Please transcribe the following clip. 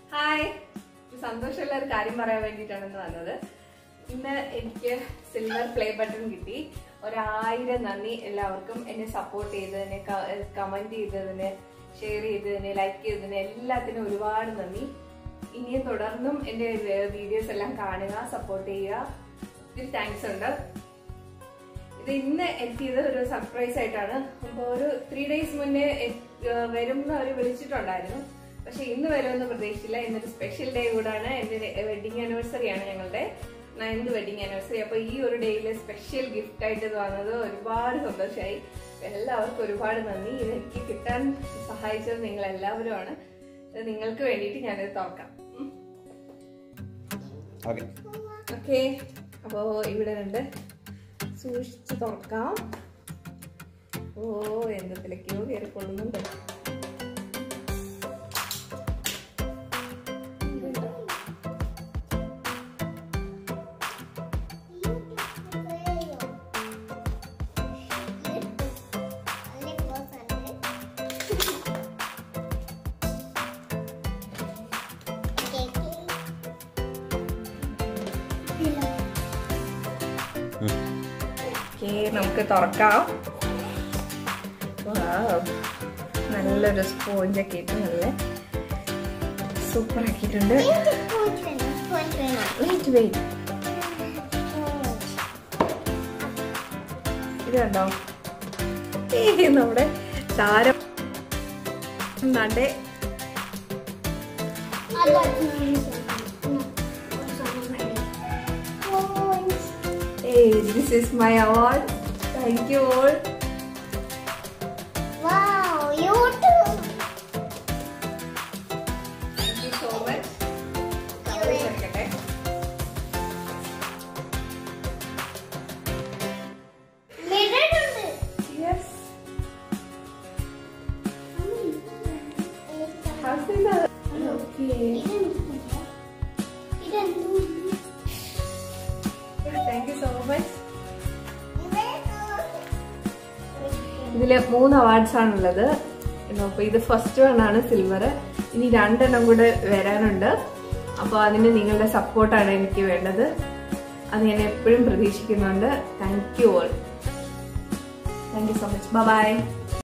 Hi, സന്തോഷമുള്ള ഒരു കാര്യം പറയാൻ വേണ്ടിയിട്ടാണ് വന്നത്. ഇന്ന് എനിക്ക് സിൽവർ പ്ലേ ബട്ടൺ കിട്ടി. 1000 നന്ദി എല്ലാവർക്കും. എന്നെ സപ്പോർട്ട് ചെയ്തതിന്, കമന്റ് ചെയ്തതിന്, ഷെയർ ചെയ്തതിന്, ലൈക്ക് ചെയ്തതിന് എല്ലാത്തിനും ഒരുപാട് നന്ദി. ഇനിയും തുടർന്നും എന്റെ വീഡിയോസ് എല്ലാം കാണുക, സപ്പോർട്ട് ചെയ്യുക. ഒത്തിരി താങ്ക്സ് ഉണ്ട്. ഇത് ഇന്ന് എത്തിയത് ഒരു സർപ്രൈസ് ആയിട്ടാണ്. അപ്പോൾ ഒരു 3 days മുന്നേ വരുമെന്ന് അവർ വിളിച്ചിട്ടുണ്ടായിരുന്നു. പക്ഷെ ഇന്ന് വരുമെന്ന് പ്രതീക്ഷിച്ചില്ല. ഇന്നൊരു സ്പെഷ്യൽ ഡേ കൂടാണ്. എന്റെ വെഡിങ് ആനിവേഴ്സറി ആണ്, ഞങ്ങളുടെ 9th വെഡിങ് ആനിവേഴ്സറി. അപ്പൊ ഈ ഒരു ഡേയില് സ്പെഷ്യൽ ഗിഫ്റ്റ് ആയിട്ട് ഇത് വന്നത് ഒരുപാട് സന്തോഷമായി. എല്ലാവർക്കും ഒരുപാട് നന്ദി. ഇതെനിക്ക് കിട്ടാൻ സഹായിച്ചത് നിങ്ങൾ എല്ലാവരുമാണ്. നിങ്ങൾക്ക് വേണ്ടിയിട്ട് ഞാനിത് തുറക്കാം. ഓക്കെ, അപ്പോ ഇവിടെ ഉണ്ട്, സൂക്ഷിച്ച് തുറക്കാം. ഓ, എന്തൊക്കെയോ കയറിക്കൊള്ളുന്നുണ്ട്. നമുക്ക് തുറക്കാം. നല്ലൊരു സ്പോഞ്ചൊക്കെ ഇട്ട് നല്ല സൂപ്പർ ആക്കിയിട്ടുണ്ട്. ഇത് കണ്ടോ, നമ്മുടെ താരം നടേ. Hey, this is my award. Thank you all. Wow, you too. Thank you so much. Yes. How's it? Okay. Thank you so much. ഇതില് 3 അവാർഡ്സ് ആണുള്ളത്. അപ്പൊ ഇത് ഫസ്റ്റ് വൺ ആണ്, സിൽവർ. ഇനി 2 എണ്ണം കൂടെ വരാനുണ്ട്. അപ്പൊ അതിന് നിങ്ങളുടെ സപ്പോർട്ടാണ് എനിക്ക് വേണ്ടത്. അത് ഞാൻ എപ്പോഴും പ്രതീക്ഷിക്കുന്നുണ്ട്. Thank you all. Thank you so much. Bye by.